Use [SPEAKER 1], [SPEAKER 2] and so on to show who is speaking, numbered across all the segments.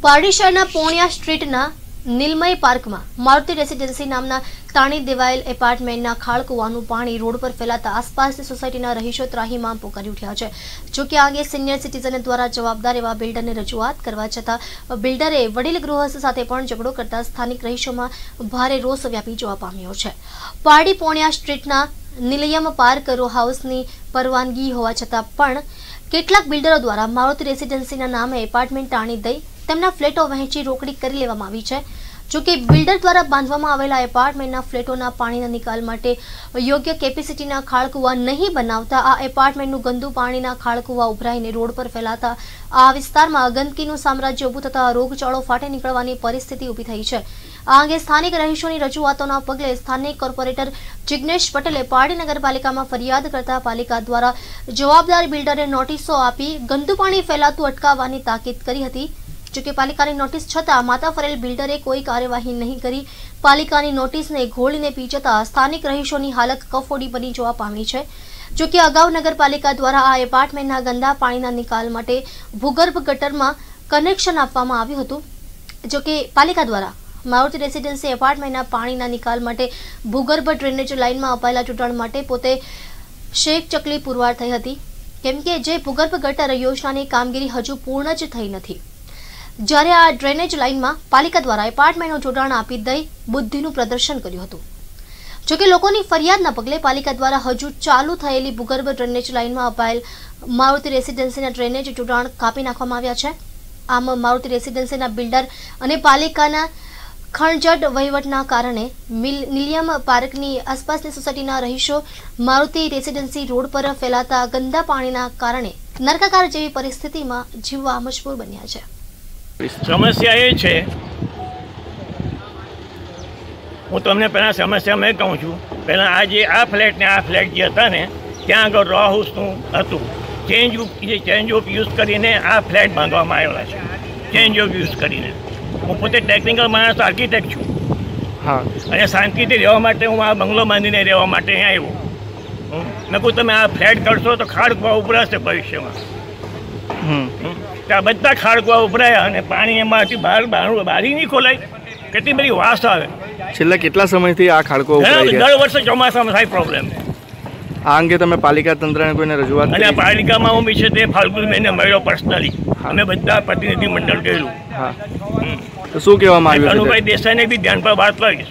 [SPEAKER 1] પારડી શહેરના પોણિયા સ્ટ્રીટના નીલમય પાર્કમાં મારુતિ રેસિડેન્સી નામના તાણી દેવાયેલ એપાર્ટમેન્ટના ખાળ કૂવાનું પાણી રોડ પર ફેલાતા આસપાસની સોસાયટીના રહીશો ત્રાહિમામ પોકારી ઉઠ્યા છે। જોકે આ અંગે સિનિયર સિટીઝન દ્વારા જવાબદાર એવા બિલ્ડરને રજૂઆત કરવા છતાં બિલ્ડરે વડીલ ગૃહસ્થ સાથે પણ ઝઘડો કરતા સ્થાનિક રહીશોમાં ભારે રોષ વ્યાપી જોવા પામ્યો છે। પારડી પોણિયા સ્ટ્રીટના નિલયમ પાર્ક રો હાઉસની પરવાનગી હોવા છતાં પણ કેટલાક બિલ્ડરો દ્વારા મારુતિ રેસિડેન્સીના નામે એપાર્ટમેન્ટ તાણી દઈ તેમના ફ્લેટો વહેંચી રોકડી કરી લેવામાં આવી છે। જોકે બિલ્ડર દ્વારા બાંધવામાં આવેલા એપાર્ટમેન્ટના ફ્લેટોના પાણીના નિકાલ માટે યોગ્ય કેપેસિટીના ખાળકૂવા નહીં બનાવતા આ એપાર્ટમેન્ટનું ગંદુ પાણીના ખાળકૂવા ઉભરાઈને રોડ પર ફેલાતા આ વિસ્તારમાં ગંદકીનું સામ્રાજ્ય ઊભું થતા રોગચાળો ફાટી નીકળવાની પરિસ્થિતિ ઊભી થઈ છે। આ અંગે સ્થાનિક રહીશોની રજૂઆતોના પગલે સ્થાનિક કોર્પોરેટર જિગ્નેશ પટેલે પારડી નગરપાલિકામાં ફરિયાદ કરતા પાલિકા દ્વારા જવાબદાર બિલ્ડરને નોટિસો આપી ગંદુ પાણી ફેલાતું અટકાવવાની તાકીદ કરી હતી। જોકે પાલિકાની નોટિસ છતાં માતા ફરેલ બિલ્ડરે કોઈ કાર્યવાહી નહીં કરી પાલિકાની નોટિસને ઘોળીને પી જતા સ્થાનિક રહીશોની હાલત કફોડી બની જોવા પામી છે। જોકે અગાઉ નગરપાલિકા દ્વારા આ એપાર્ટમેન્ટના ગંદા પાણીના નિકાલ માટે ભૂગર્ભ ગટરમાં કનેક્શન આપવામાં આવ્યું હતું। જોકે પાલિકા દ્વારા મારુતિ રેસિડેન્સી એપાર્ટમેન્ટના પાણીના નિકાલ માટે ભૂગર્ભ ડ્રેનેજ લાઇનમાં અપાયેલા જોડાણ માટે પોતે શેખ ચકલી પુરવાર થઈ હતી, કેમ કે જે ભૂગર્ભ ગટર યોજનાની કામગીરી હજુ પૂર્ણ જ થઈ નથી। જ્યારે આ ડ્રેનેજ લાઇનમાં પાલિકા દ્વારા એપાર્ટમેન્ટનું જોડાણ આપી દઈ બુદ્ધિનું પ્રદર્શન કર્યું હતું। જોકે લોકોની ફરિયાદના પગલે પાલિકા દ્વારા હજુ ચાલુ થયેલી ભૂગર્ભ ડ્રેનેજ લાઇનમાં અપાયેલ મારુતિ રેસિડેન્સીના ડ્રેનેજ જોડાણ કાપી નાખવામાં આવ્યા છે। આમ મારુતિ રેસિડેન્સીના બિલ્ડર અને પાલિકાના ખણજટ વહીવટના કારણે નિલયમ પાર્કની આસપાસની સોસાયટીના રહીશો મારુતિ રેસિડેન્સી રોડ પર ફેલાતા ગંદા પાણીના કારણે નરકાકાર જેવી પરિસ્થિતિમાં જીવવા મજબૂર બન્યા છે।
[SPEAKER 2] समस्या ये है, हूँ तमने पहला समस्या मैं कहूँ छूँ। पहला आज आ फ्लेट ने आ फ्लेट जे था ने त्या आगळ रो हाउसનું હતું ચેન્જ ઓફ યુઝ કરીને આ ફ્લેટ બાંધવામાં આવેલા છે। ચેન્જ ઓફ યુઝ કરીને હું પોતે ટેકનિકલ માણસ આર્કિટેક્ટ છું। હા, અને શાંતિથી રહેવા માટે હું આ બંગલો બાંધીને રહેવા માટે અહીંયા આવ્યો। મેં કહું તમે આ ફ્લેટ કરશો તો ખાડકુવા ઉભરાશે ભવિષ્યમાં। ત્યાં બધા ખાડકુવા ઉભરાયા અને પાણી એમાંથી બારી નહીં ખોલાય, કેટલી બધી વાસ આવે।
[SPEAKER 3] છેલ્લા કેટલા સમયથી આ ખાડકુવા ઉભરાઈ ગયા?
[SPEAKER 2] દર વર્ષે ચોમાસામાં થાય પ્રોબ્લેમ।
[SPEAKER 3] આ અંગે તમે પાલિકા તંત્રને કોઈને રજૂઆત કરી?
[SPEAKER 2] અને પાલિકામાં હું બી છે તે ફાલ્ગુનભાઈને મળ્યો પર્સનલી, અમે બધા પ્રતિનિધિ મંડળ ગયેલું।
[SPEAKER 3] હા, તો શું કહેવામાં આવ્યું?
[SPEAKER 2] અનુભાઈ દેસાઈને બી ધ્યાન પર વાત લાવીશ।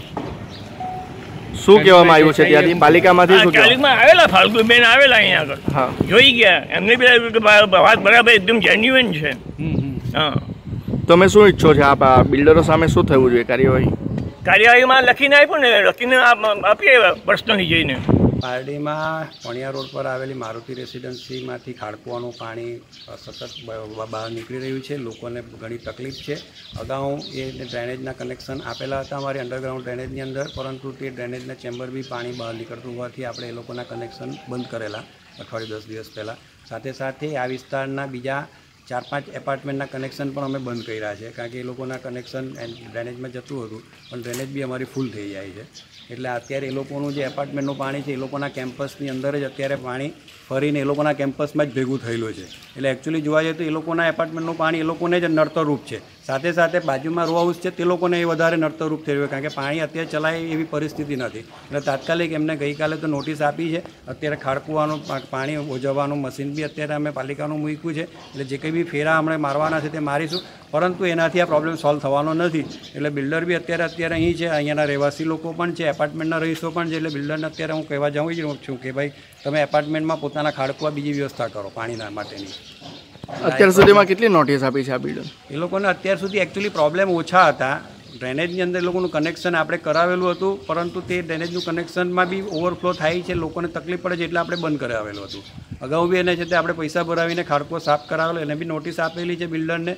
[SPEAKER 3] શું કહેવામાં આવ્યું છે ત્યાંથી પાલિકામાંથી? શું
[SPEAKER 2] પાલિકામાં આવેલા ફાલ્ગુનભાઈ આવેલા અહીંયા આગળ, હા, જોઈ ગયા, એમને બી વાત બરાબર એકદમ જેન્યુઅન છે। હા,
[SPEAKER 3] તમે શું ઈચ્છો છો? આ બિલ્ડરો સામે શું થવું જોઈએ કાર્યવાહી?
[SPEAKER 2] કાર્યવાહીમાં લખીને આપ્યું ને, લખીને આપીએ પર્સનલી જઈને।
[SPEAKER 4] પારડીમાં પોણિયા રોડ પર આવેલી મારુતિ રેસિડેન્સીમાંથી ખાડકુવાનું પાણી સતત બહાર નીકળી રહ્યું છે। લોકોને ઘણી તકલીફ છે। અગાઉ એ ડ્રેનેજના કનેક્શન આપેલા હતા અમારી અંડરગ્રાઉન્ડ ડ્રેનેજની અંદર, પરંતુ તે ડ્રેનેજના ચેમ્બર બી પાણી બહાર નીકળતું હોવાથી આપણે એ લોકોના કનેક્શન બંધ કરેલા અઠવાડિયું 10 દિવસ પહેલાં। સાથે સાથે આ વિસ્તારના બીજા 4-5 એપાર્ટમેન્ટના કનેક્શન પણ અમે બંધ કર્યા છે, કારણ કે એ લોકોના કનેક્શન ડ્રેનેજમાં જતું હતું, પણ ડ્રેનેજ બી અમારી ફૂલ થઈ જાય છે। એટલે અત્યારે એ લોકોનું જે એપાર્ટમેન્ટનું પાણી છે એ લોકોના કેમ્પસની અંદર જ અત્યારે પાણી ફરીને એ લોકોના કેમ્પસમાં જ ભેગું થયેલું છે। એટલે એકચ્યુઅલી જોવા જઈએ તો એ લોકોના એપાર્ટમેન્ટનું પાણી એ લોકોને જ નડતરરૂપ છે। સાથે સાથે બાજુમાં રો હાઉસ છે તે લોકોને એ વધારે નડતરરૂપ થઈ રહ્યું, કારણ કે પાણી અત્યારે ચલાય એવી પરિસ્થિતિ નથી। એટલે તાત્કાલિક એમને ગઈકાલે તો નોટિસ આપી છે। અત્યારે ખાડકૂવાનું પાણી ઓજવવાનું મશીન બી અત્યારે અમે પાલિકાનું મૂક્યું છે, એટલે જે કંઈ બી ફેરા અમે મારવાના છે તે મારીશું, પરંતુ એનાથી આ પ્રોબ્લેમ સોલ્વ થવાનો નથી। એટલે બિલ્ડર બી અત્યારે અહીં છે, અહીંયાના રહેવાસી લોકો પણ છે, એપાર્ટમેન્ટના રહીશો પણ છે। એટલે બિલ્ડરને અત્યારે હું કહેવા જાઉં છું કે ભાઈ તમે એપાર્ટમેન્ટમાં પોતાના ખાડકુવા બીજી વ્યવસ્થા કરો પાણીના માટેની।
[SPEAKER 3] અત્યાર સુધીમાં કેટલી નોટિસ આપી છે આ બિલ્ડર?
[SPEAKER 4] એ લોકોને અત્યાર સુધી એકચ્યુઅલી પ્રોબ્લેમ ઓછા હતા। ડ્રેનેજની અંદર લોકોનું કનેક્શન આપણે કરાવેલું હતું, પરંતુ તે ડ્રેનેજનું કનેક્શનમાં બી ઓવરફ્લો થાય છે, લોકોને તકલીફ પડે છે, એટલે આપણે બંધ કરાવેલું હતું। અગાઉ બી એને છે તે આપણે પૈસા ભરાવીને ખાડકો સાફ કરાવેલો, એને બી નોટિસ આપેલી છે બિલ્ડરને।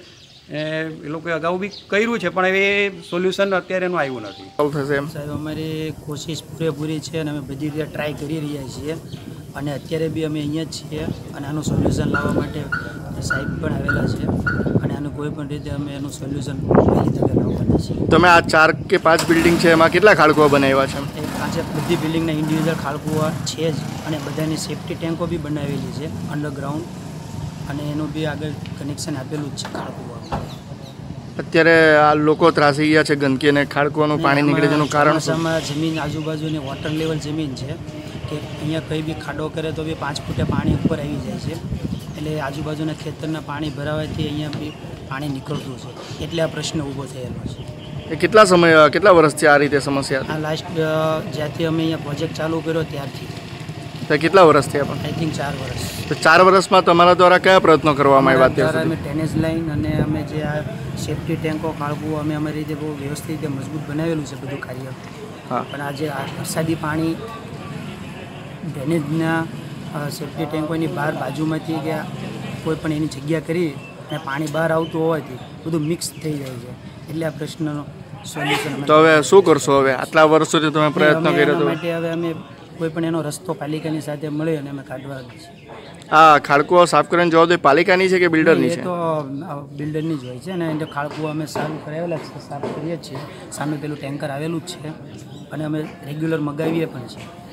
[SPEAKER 4] એ લોકોએ અગાઉ બી કર્યું છે, પણ હવે સોલ્યુશન અત્યારે એનું આવ્યું નથી।
[SPEAKER 3] થશે એમ
[SPEAKER 5] સાહેબ, અમારી કોશિશ પૂરેપૂરી છે અને અમે બધી રીતે ટ્રાય કરી રહ્યા છીએ, અને અત્યારે બી અમે અહીંયા જ છીએ, અને આનું સોલ્યુશન લાવવા માટે સાહેબ પણ આવેલા છે, અને આનું કોઈ પણ રીતે અમે એનું સોલ્યુશન વહેલી તકે લાવવાના છીએ।
[SPEAKER 3] તમે આ 4 કે 5 બિલ્ડિંગ છે એમાં કેટલા ખાડકુવા બનાવ્યા છે?
[SPEAKER 5] આજે બધી બિલ્ડિંગના ઇન્ડિવિજ્યુઅલ ખાડકુવા છે જ, અને બધાની સેફ્ટી ટેન્કો બી બનાવેલી છે અંડરગ્રાઉન્ડ, અને એનું બી આગળ કનેક્શન આપેલું જ છે ખાડકુવા।
[SPEAKER 3] અત્યારે આ લોકો ત્રાસી ગયા છે ગંદકી અને ખાડકુવાનું પાણી નીકળે છે એનું કારણ શું?
[SPEAKER 5] ચોમાસામાં જમીન આજુબાજુની વોટર લેવલ જમીન છે કે અહીંયા કંઈ બી ખાડો કરે તો બી 5 ફૂટે પાણી ઉપર આવી જાય છે, એટલે આજુબાજુના ખેતરના પાણી ભરાવાથી અહીંયા બી પાણી નીકળતું છે, એટલે આ પ્રશ્ન ઊભો થયેલો છે.
[SPEAKER 3] એ કેટલા વર્ષથી આ રીતે સમસ્યા?
[SPEAKER 5] આ લાસ્ટ જ્યાંથી અમે અહીંયા પ્રોજેક્ટ ચાલુ કર્યો ત્યારથી.
[SPEAKER 3] તો કેટલા વર્ષ થયા પણ?
[SPEAKER 5] આઈ થિંક 4 વર્ષ.
[SPEAKER 3] તો 4 વર્ષમાં તમારા દ્વારા કયા પ્રયત્નો કરવામાં આવ્યા અત્યાર
[SPEAKER 5] અમે
[SPEAKER 3] સુધી?
[SPEAKER 5] ટેનેજ લાઈન અને અમે જે આ સેફ્ટી ટેન્કો ખાળકું અમે અમારી રીતે બહુ વ્યવસ્થિત રીતે મજબૂત બનાવેલું છે બધું કાર્ય.
[SPEAKER 3] હા.
[SPEAKER 5] પણ આજે આ વરસાદી પાણી ડ્રેનેજના સેફ્ટી ટેન્કોની બહાર બાજુમાંથી કે કોઈ પણ એની જગ્યા કરી અને પાણી બહાર આવતું હોવાથી બધું મિક્સ થઈ જાય છે, એટલે આ પ્રશ્નનો સોલ્યુશન.
[SPEAKER 3] તો હવે શું કરશો? હવે આટલા વર્ષોથી તમે પ્રયત્નો કર્યો તો
[SPEAKER 5] માટે હવે અમે કોઈ પણ એનો રસ્તો પાલિકાની સાથે મળી અને અમે કાઢવા છીએ.
[SPEAKER 3] આ ખાડકુઓ સાફ કરવાની જવાબદારી પાલિકાની છે કે બિલ્ડરની
[SPEAKER 5] એ
[SPEAKER 3] છે?
[SPEAKER 5] તો બિલ્ડરની જ હોય છે ને એટલે ખાળકું અમે સારું કરાવેલા છે, સાફ કરીએ જ છીએ. સામે પેલું ટેન્કર આવેલું જ છે અને અમે રેગ્યુલર મગાવીએ પણ છીએ.